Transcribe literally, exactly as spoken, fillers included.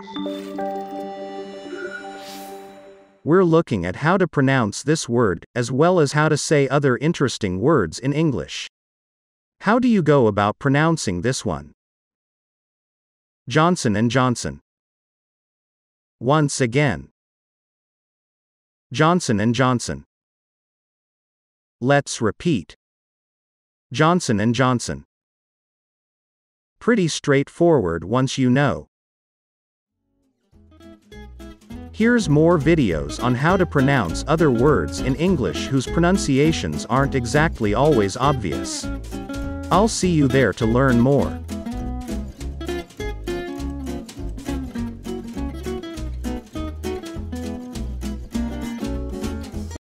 We're looking at how to pronounce this word, as well as how to say other interesting words in English. How do you go about pronouncing this one? Johnson and Johnson. Once again. Johnson and Johnson. Let's repeat. Johnson and Johnson. Pretty straightforward once you know. Here's more videos on how to pronounce other words in English whose pronunciations aren't exactly always obvious. I'll see you there to learn more.